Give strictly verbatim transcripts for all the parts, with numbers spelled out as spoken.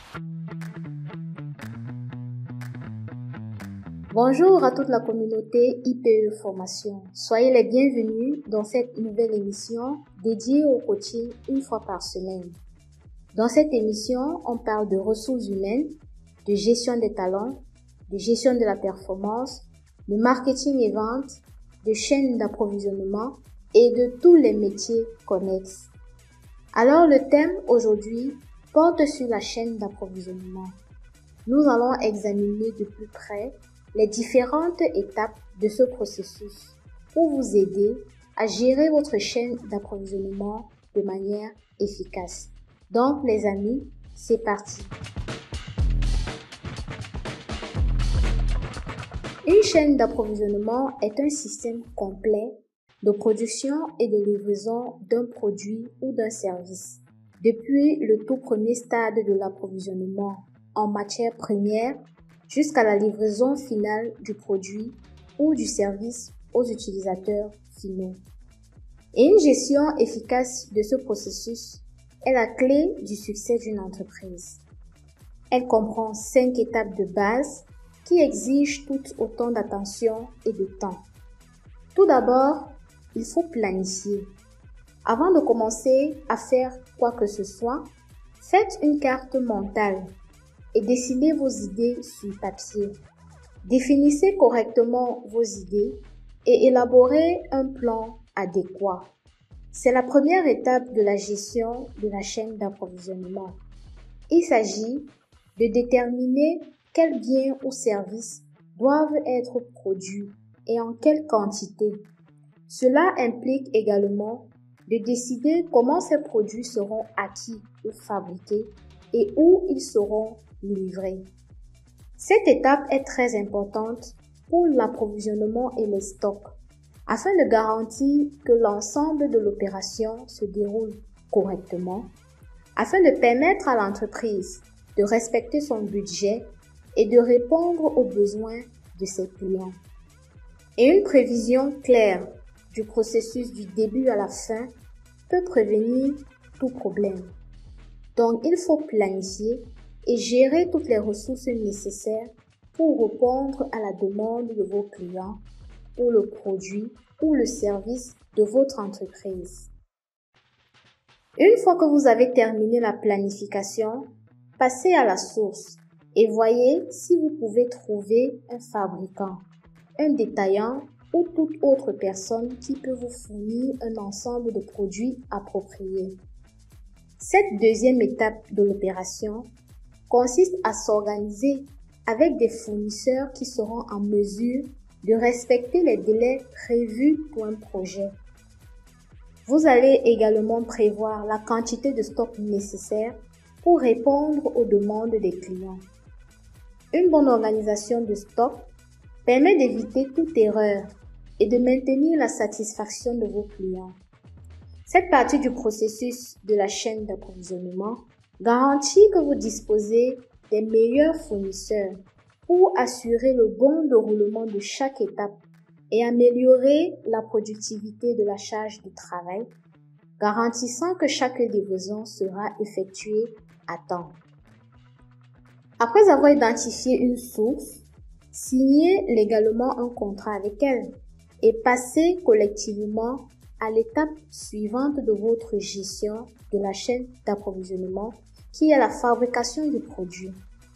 Bonjour à toute la communauté I P E Formation. Soyez les bienvenus dans cette nouvelle émission dédiée au coaching une fois par semaine. Dans cette émission, on parle de ressources humaines, de gestion des talents, de gestion de la performance, de marketing et vente, de chaîne d'approvisionnement et de tous les métiers connexes. Alors le thème aujourd'hui porte sur la chaîne d'approvisionnement. Nous allons examiner de plus près les différentes étapes de ce processus pour vous aider à gérer votre chaîne d'approvisionnement de manière efficace. Donc les amis, c'est parti. Une chaîne d'approvisionnement est un système complet de production et de livraison d'un produit ou d'un service, depuis le tout premier stade de l'approvisionnement en matière première jusqu'à la livraison finale du produit ou du service aux utilisateurs finaux. Et une gestion efficace de ce processus est la clé du succès d'une entreprise. Elle comprend cinq étapes de base qui exigent toutes autant d'attention et de temps. Tout d'abord, il faut planifier. Avant de commencer à faire quoi que ce soit, faites une carte mentale et dessinez vos idées sur papier. Définissez correctement vos idées et élaborez un plan adéquat. C'est la première étape de la gestion de la chaîne d'approvisionnement. Il s'agit de déterminer quels biens ou services doivent être produits et en quelle quantité. Cela implique également de décider comment ces produits seront acquis ou fabriqués et où ils seront livrés. Cette étape est très importante pour l'approvisionnement et les stocks, afin de garantir que l'ensemble de l'opération se déroule correctement, afin de permettre à l'entreprise de respecter son budget et de répondre aux besoins de ses clients. Et une prévision claire du processus du début à la fin peut prévenir tout problème. Donc, il faut planifier et gérer toutes les ressources nécessaires pour répondre à la demande de vos clients pour le produit ou le service de votre entreprise. Une fois que vous avez terminé la planification, passez à la source et voyez si vous pouvez trouver un fabricant, un détaillant ou toute autre personne qui peut vous fournir un ensemble de produits appropriés. Cette deuxième étape de l'opération consiste à s'organiser avec des fournisseurs qui seront en mesure de respecter les délais prévus pour un projet. Vous allez également prévoir la quantité de stock nécessaire pour répondre aux demandes des clients. Une bonne organisation de stock permet d'éviter toute erreur et de maintenir la satisfaction de vos clients. Cette partie du processus de la chaîne d'approvisionnement garantit que vous disposez des meilleurs fournisseurs pour assurer le bon déroulement de chaque étape et améliorer la productivité de la charge de travail, garantissant que chaque livraison sera effectuée à temps. Après avoir identifié une source, signez légalement un contrat avec elle et passez collectivement à l'étape suivante de votre gestion de la chaîne d'approvisionnement, qui est la fabrication du produit.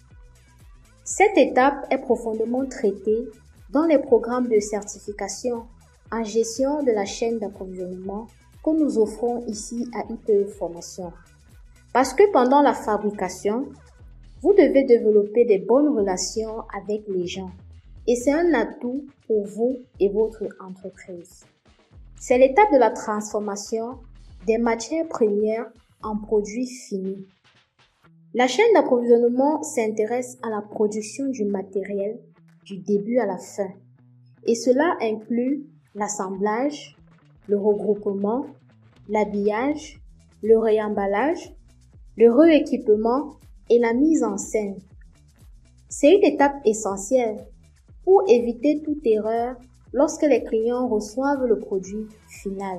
Cette étape est profondément traitée dans les programmes de certification en gestion de la chaîne d'approvisionnement que nous offrons ici à I P E Formation. Parce que pendant la fabrication, vous devez développer des bonnes relations avec les gens et c'est un atout pour vous et votre entreprise. C'est l'étape de la transformation des matières premières en produits finis. La chaîne d'approvisionnement s'intéresse à la production du matériel du début à la fin et cela inclut l'assemblage, le regroupement, l'habillage, le réemballage, le rééquipement et la mise en scène. C'est une étape essentielle pour éviter toute erreur lorsque les clients reçoivent le produit final.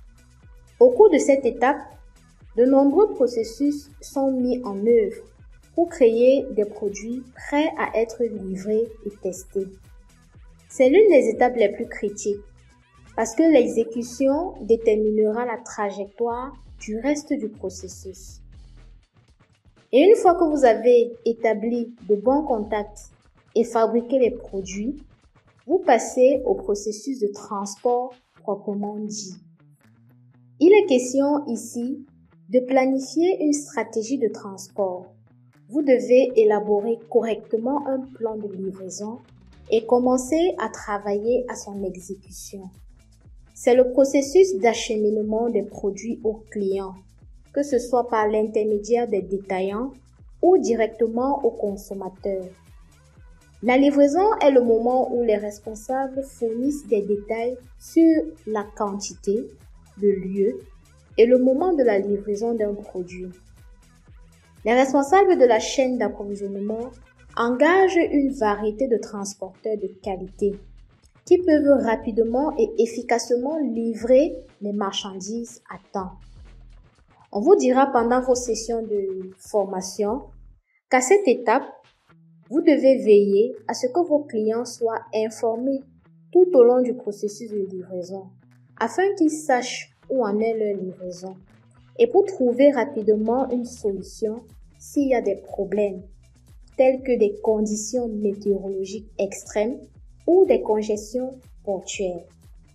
Au cours de cette étape, de nombreux processus sont mis en œuvre pour créer des produits prêts à être livrés et testés. C'est l'une des étapes les plus critiques parce que l'exécution déterminera la trajectoire du reste du processus. Et une fois que vous avez établi de bons contacts et fabriqué les produits, vous passez au processus de transport proprement dit. Il est question ici de planifier une stratégie de transport. Vous devez élaborer correctement un plan de livraison et commencer à travailler à son exécution. C'est le processus d'acheminement des produits aux clients, que ce soit par l'intermédiaire des détaillants ou directement aux consommateurs. La livraison est le moment où les responsables fournissent des détails sur la quantité, le lieu et le moment de la livraison d'un produit. Les responsables de la chaîne d'approvisionnement engagent une variété de transporteurs de qualité qui peuvent rapidement et efficacement livrer les marchandises à temps. On vous dira pendant vos sessions de formation qu'à cette étape, vous devez veiller à ce que vos clients soient informés tout au long du processus de livraison afin qu'ils sachent où en est leur livraison et pour trouver rapidement une solution s'il y a des problèmes tels que des conditions météorologiques extrêmes ou des congestions portuaires.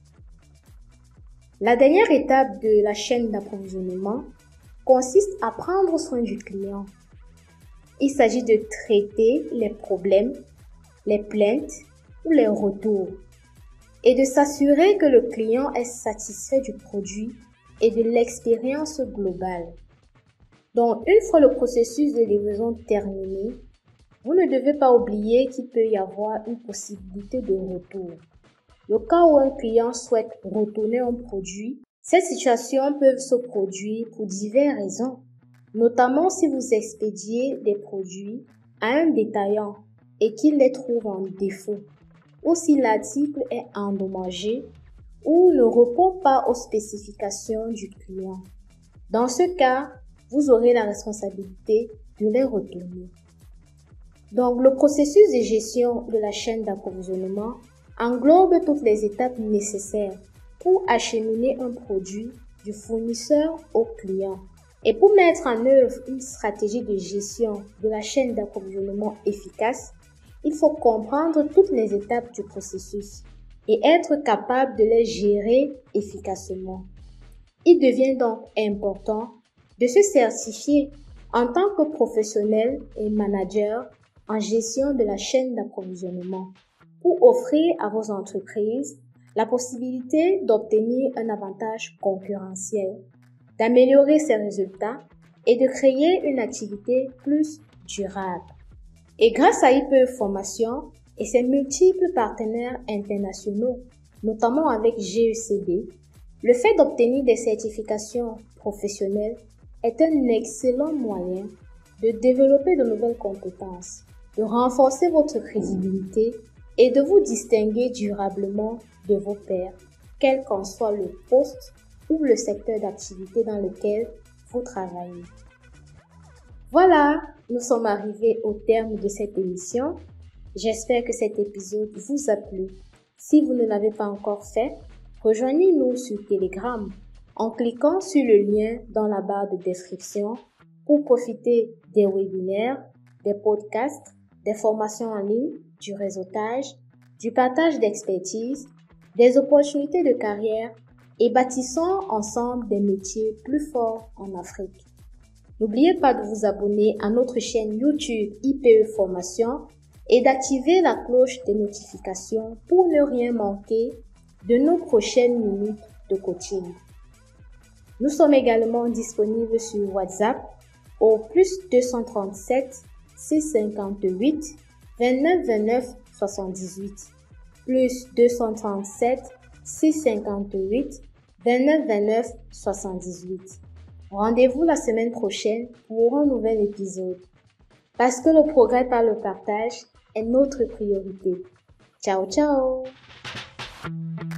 La dernière étape de la chaîne d'approvisionnement consiste à prendre soin du client. Il s'agit de traiter les problèmes, les plaintes ou les retours et de s'assurer que le client est satisfait du produit et de l'expérience globale. Donc, une fois le processus de livraison terminé, vous ne devez pas oublier qu'il peut y avoir une possibilité de retour. Le cas où un client souhaite retourner un produit, ces situations peuvent se produire pour diverses raisons, notamment si vous expédiez des produits à un détaillant et qu'il les trouve en défaut, ou si l'article est endommagé ou ne répond pas aux spécifications du client. Dans ce cas, vous aurez la responsabilité de les retourner. Donc, le processus de gestion de la chaîne d'approvisionnement englobe toutes les étapes nécessaires pour acheminer un produit du fournisseur au client. Et pour mettre en œuvre une stratégie de gestion de la chaîne d'approvisionnement efficace, il faut comprendre toutes les étapes du processus et être capable de les gérer efficacement. Il devient donc important de se certifier en tant que professionnel et manager en gestion de la chaîne d'approvisionnement pour offrir à vos entreprises la possibilité d'obtenir un avantage concurrentiel, d'améliorer ses résultats et de créer une activité plus durable. Et grâce à I P E Formation et ses multiples partenaires internationaux, notamment avec G E C B, le fait d'obtenir des certifications professionnelles est un excellent moyen de développer de nouvelles compétences, de renforcer votre crédibilité et de vous distinguer durablement de vos pairs, quel qu'en soit le poste ou le secteur d'activité dans lequel vous travaillez. Voilà, nous sommes arrivés au terme de cette émission. J'espère que cet épisode vous a plu. Si vous ne l'avez pas encore fait, rejoignez-nous sur Telegram en cliquant sur le lien dans la barre de description pour profiter des webinaires, des podcasts, des formations en ligne, du réseautage, du partage d'expertise, des opportunités de carrière et bâtissons ensemble des métiers plus forts en Afrique. N'oubliez pas de vous abonner à notre chaîne YouTube I P E Formation et d'activer la cloche des notifications pour ne rien manquer de nos prochaines minutes de coaching. Nous sommes également disponibles sur WhatsApp au plus deux cent trente-sept six cent cinquante-huit vingt-neuf vingt-neuf soixante-dix-huit, plus deux cent trente-sept six cent cinquante-huit vingt-neuf vingt-neuf soixante-dix-huit. Rendez-vous la semaine prochaine pour un nouvel épisode. Parce que le progrès par le partage est notre priorité. Ciao, ciao!